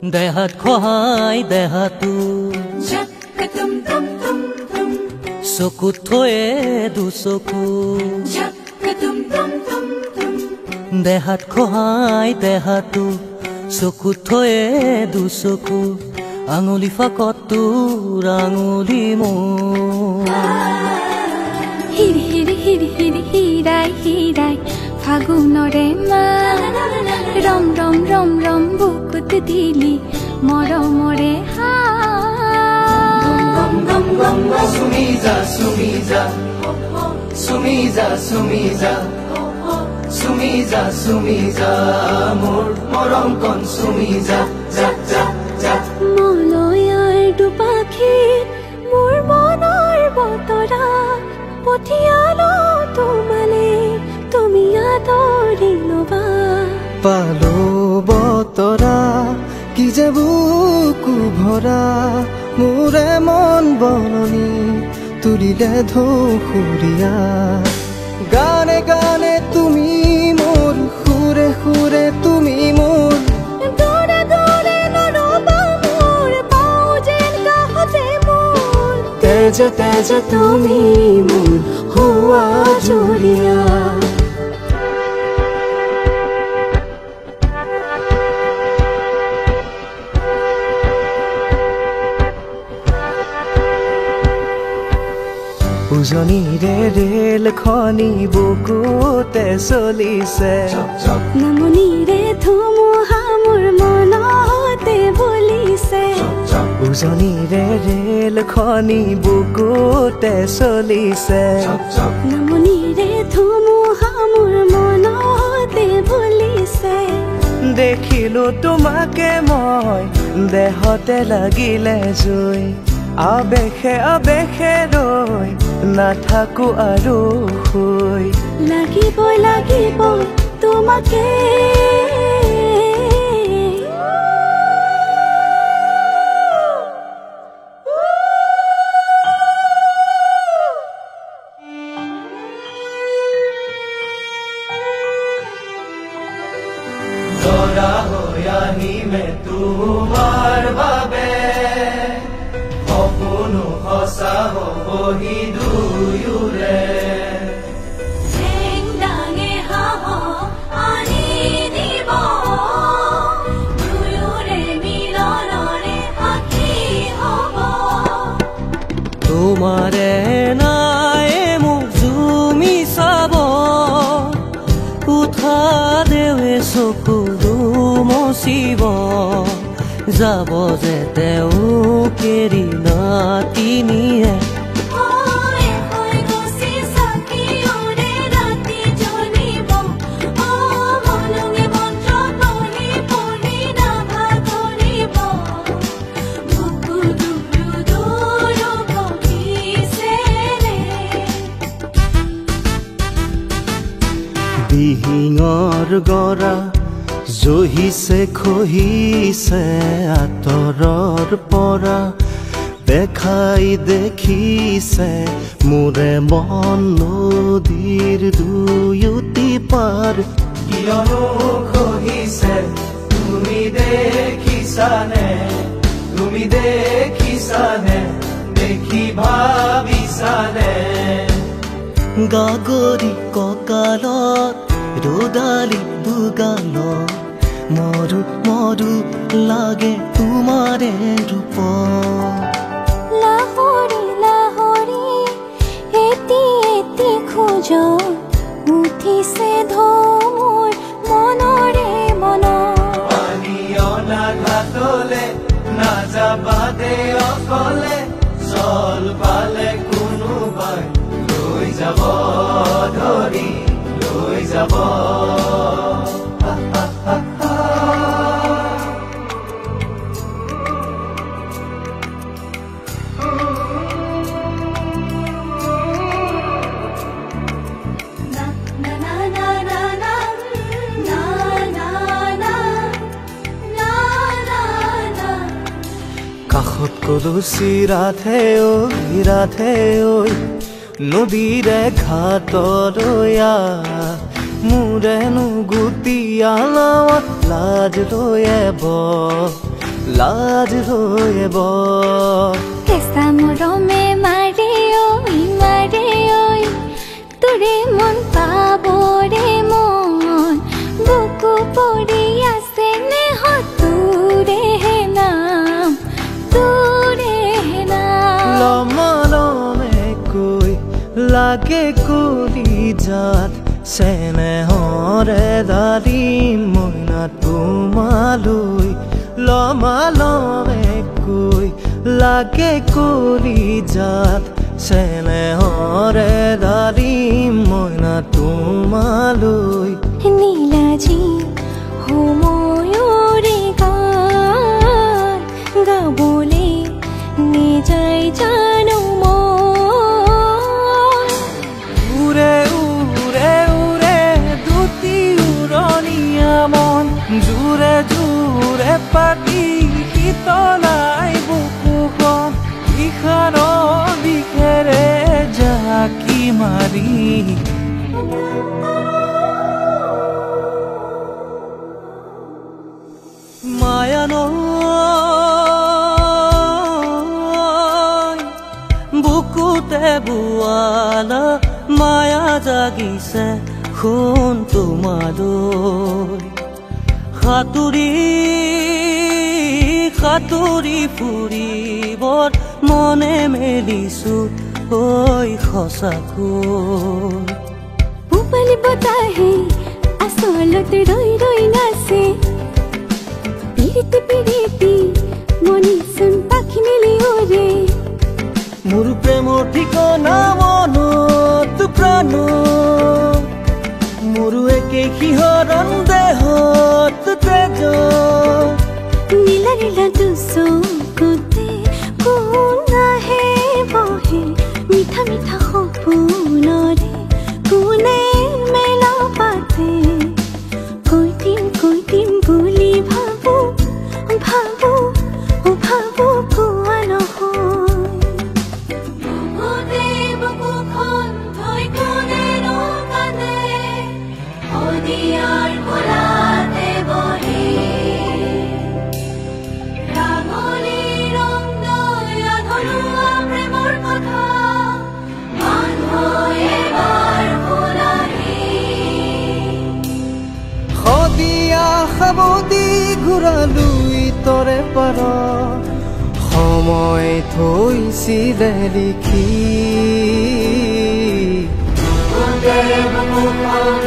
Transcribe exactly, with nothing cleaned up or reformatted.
দেহাত খহাই দেহাটো চকুত থয়ে দুচকু দেহাত খহাই দেহাটো চকুত থয়ে দুচকু আঙুলি ফাকত তোৰ আঙুলি মোৰ হিৰ হিৰ হিৰ হিৰ হিৰাই হিৰাই ফাগুনৰে মা ৰম ৰম ৰম ৰম বুকুত দিলি মৰমৰে হা সুমি যা সুমি যা সুমি যা সুমি যা সুমি যা সুমি যা মোৰ মৰম কণ সুমি যা যা যা যা মলয়াৰ দুপাখি মোৰ মনৰ বতৰা পঠিয়ালো তোমালে তুমি আদৰি ল'বা পালো বতৰা কি যে বুকু ভৰা মোৰে মন বননি তুলিলে ধুসুৰীয়া গানে গানে তুমি মোৰ সুৰে সুৰে তুমি মোৰ দৌৰে দৌৰে নৰবা মোৰ পাওঁ যেন কাষতে মোৰ তেজে তেজে তুমি মোৰ হোৱা জুৰিয়া উজনিৰে ৰেল খনি বুকুতে চলিছে নামনিৰে ধুমুহা মোৰ মনতে বলিছে উজনিৰে ৰেল খনি বুকুতে চলিছে নামনিৰে ধুমুহা মোৰ মনতে বলিছে দেখিলো তোমাকে মই দেহতে লাগিলে জুই আবেশে আবেশে ৰৈ নাথাকো আৰু শুই লাগিবই লাগিবই তোমাকে দৰা হৈ আহিমে তোমাৰ বাবে সপোনো সঁচা হবহি দুয়োৰে চেংদাঙে হাঁহ আনি দিব দুয়োৰে মিলনৰে সাক্ষী হ'ব তোমাৰে নাই মোক জুমি চাব উঠা দেৱে চকুৰো মচিব যাব যে তেওঁ কেৰি নাতিনিয়ে দিহিঙৰ গৰা জহিছে খহিছে আঁতৰৰ পৰা দেখাই দেখিছে মোৰে মন নদীৰ দুয়োটি পাৰ কিয়নো খহিছে তুমি দেখিছানে তুমি দেখিছানে দেখি ভাবিছানে গাগৰি কঁকালত ৰ'দালি দুগালত মৰু মৰু লাগে তোমাৰে ৰূপ লাহৰি লাহৰি এটি এটি খোজ উঠিছে ধোৰ মনৰে মন পানী অনা ঘাটলে নাযাবা দে অকলে চল পালে কোনোবাই লৈ যাব ধৰি লৈ যাব কাষত কলচি ৰাধে ঐ ৰাধে ঐ নদীৰে ঘাটৰয়া মোৰেনো গুটিয়া নাৱত লাজ লৈ এব লাজ হৈ বৰ কেঁচা মৰমে মাৰে ঐ মাৰে ঐ তোৰে মন পাবৰে মন বুকু পৰি আছে নেহ তোৰে নাম তোৰে নাম লমলমে কৈ লাগে কলিজাত চেনেহৰে দালি মইনা তোমালৈ লমলমে কৈ লাগে কলিজাত চেনেহৰে দালি মইনা তোমালৈ নীলাজি সময়ৰে গান গাবলে নেযায় জানো মন উৰে উৰে উৰে দুটি উৰণীয়া মন জোৰে জোৰে পাতি শীতলাই বুকুখন ইখানৰ বিষেৰে জাকি মাৰি মায়ানৈ বুকুতে বোৱালা মায়া জাগিছে সোণ তোমালৈ সাঁতুৰি সাঁতুৰি ফুৰিবৰ মনে মেলিছো ঐ সঁচাকৈ উপালি বতাহে আচলতে ৰৈ ৰৈ নাচে পিৰিতি পিৰিতি মনিচোন পাখি মেলি ওৰে মোৰ প্ৰেমৰ ঠিকনা মনত প্ৰাণ মোৰো একে শিহৰণ দেহত তেজ নীলা নীলা দুচকুতে কোন আহে বহে মিঠা মিঠা সপোনৰে কোনে মেলা পাতে কৈ দিম কৈ দিম বুলি ভাবো ভাবো ভাবো কোৱা নহয় বুকুতে বুকুখন থৈ কোনে কান্দে অদিয়াৰ কোলাতে বহি ৰাগলি ৰং দয়া ধৰুৱা প্ৰেমৰ কথা মানুহ এবাৰ শুনাহি সদিয়া সাবদি ঘূৰালৈ তৰে পাৰ সময় থৈছিলে লিখি বুকুতে বুকুখন